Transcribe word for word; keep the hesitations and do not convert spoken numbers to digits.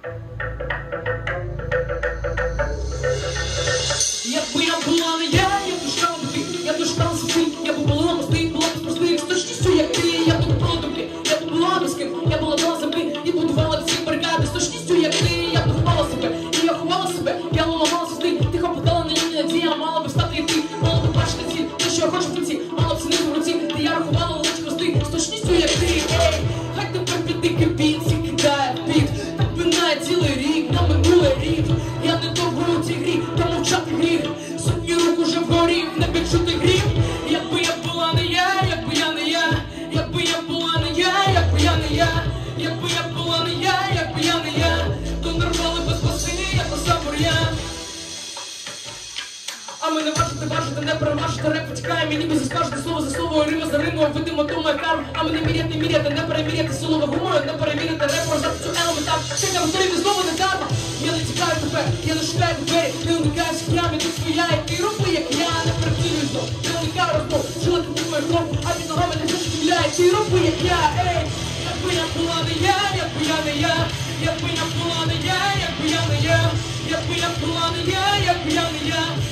Якби я була не я, я б шукала би ти, я б шукала свій, я б була мости, була б простих, з точністю як ти, я б була добрі, я б була без ким, я була була землі, і будувала всі барикади, з точністю як ти, я б ховала себе, і я ховала себе, я ламала сюди, тихо питала на ній надія, мала б стати і ти, мала б бачити ціль, те, що я хочу в кінці, мала б сидіти в руці, та я рахувала лише хвости, з точністю як ти, ей, хай тепер піди кипінці, кидає в піт, так минає цілий рік, на минулий рік, я не добру у цій грі, та мовчати гріх, сотні рук уже вгорі, не відчути гріх, якби я була не я, якби я не я, якби я була не я, якби я не я, якби я була не я, якби я не я, то нарвали без спаси, я коса бур'ян. А ми не важити, важити, не перемажити, реп потікає, мені би заскажете слово за слово, рима за римою, видимо, то моя карма. А ми не міряти, міряти, не переміряти силового гумору, не перевірити реп, прожати цю елементар. Чекай, в торі знову не дарма. Я не тікаю тебе, я не шукаю двері, не уникаю всіх ям, я тут своя, і ти роби, як я, не перевтілюй знов, не уникаю розмов, жила ти думає кров, а під ногами не зашкіляє, ти роби, як я, ей, якби я була не я, якби я не я, якби я була не я, якби я не я, якби я була не я, якби я не я.